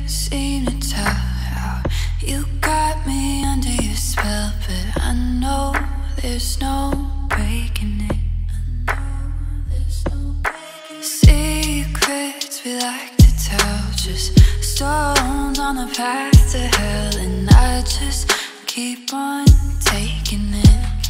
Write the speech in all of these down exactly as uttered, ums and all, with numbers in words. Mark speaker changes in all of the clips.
Speaker 1: can't seem to tell how you got me under your spell, but I know there's no breaking it. Secrets we like to tell, just stones on the path to hell, and I just keep on taking it.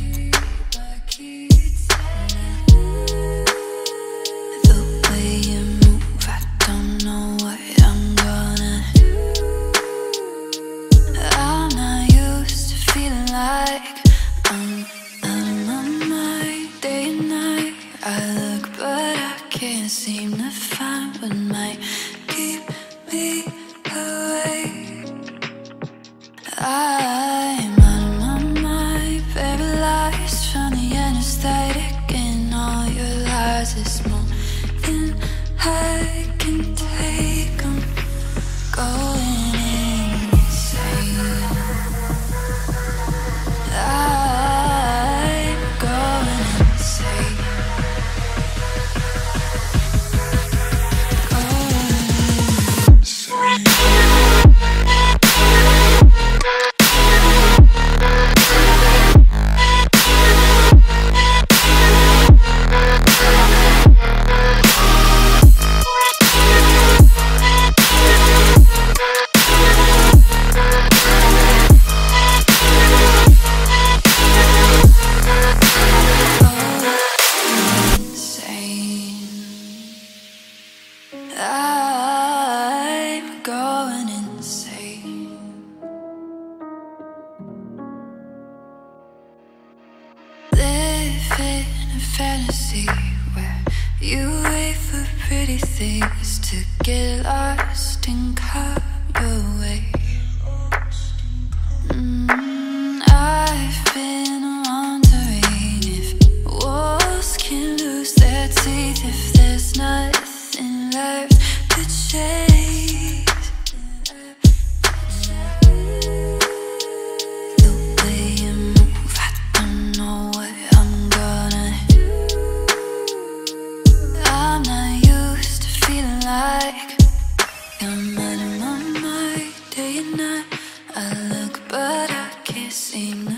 Speaker 1: The way you move, I don't know what I'm gonna do. I'm not used to feeling like I'm out of my mind day and night. I look but I can't seem to find what might keep me awake. I'm out of my mind, paralyzed from the anesthetic, and all your lies is more than I can take. I'm going insane. I'm going insane. I'm going insane. Live in a fantasy where you wait for pretty things to get lost and come your way. Mm, I've been wondering if wolves can lose their teeth, if there's nothing left to chase. The way you move, I don't know what I'm gonna do. I'm not used to feeling like I'm out of my mind day and night. I look but I can't seem